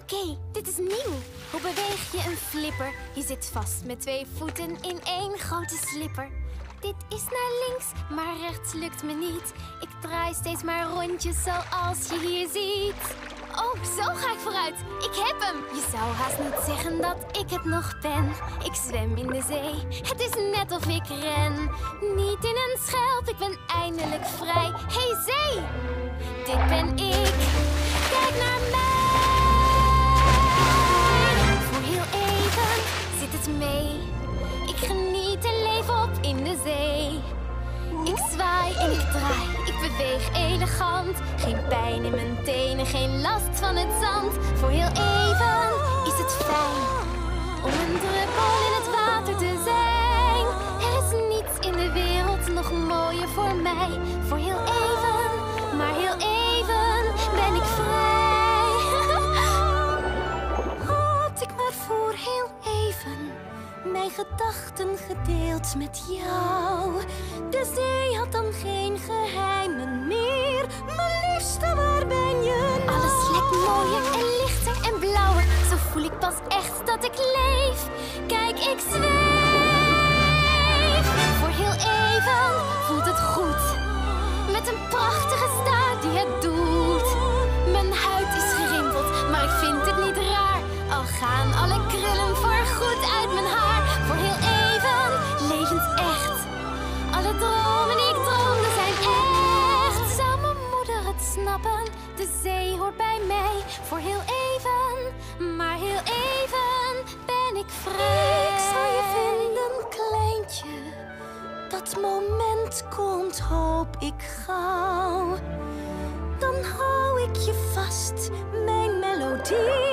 Oké, dit is nieuw. Hoe beweeg je een flipper? Je zit vast met 2 voeten in 1 grote slipper. Dit is naar links, maar rechts lukt me niet. Ik draai steeds maar rondjes zoals je hier ziet. Oh, zo ga ik vooruit. Ik heb hem. Je zou haast niet zeggen dat ik het nog ben. Ik zwem in de zee. Het is net of ik ren. Niet in een schelp, ik ben eindelijk vrij. Hey zee, dit ben ik. Kijk naar mij. Voor heel even zit het mee. Ik geniet en leef op in de zee. Ik zwaai en ik draai, ik beweeg elegant. Geen pijn in mijn tenen, geen last van het zand. Voor heel even is het fijn om een druppel in het water te zijn. Er is niets in de wereld nog mooier voor mij. Voor heel even, maar heel even ben ik vrij. Had ik maar voor heel even mijn gedachten gedeeld met jou. De zee had dan geen geheimen meer. Mijn liefste, waar ben je nou? Alles lijkt mooier en lichter en blauwer. Zo voel ik pas echt dat ik leef. Kijk, ik zweef. Voor heel even voelt het goed. Met een prachtige staart die het doet. Mijn huid is gerimpeld, maar ik vind het niet raar. Al gaan alle krullen voorgoed uit mijn haar. Voor heel even, levensecht. Alle dromen die ik droomde zijn echt. Zou mijn moeder het snappen? De zee hoort bij mij. Voor heel even, maar heel even ben ik vrij. Ik zal je vinden, kleintje. Dat moment komt, hoop ik gauw. Dan hou ik je vast, mijn melodie.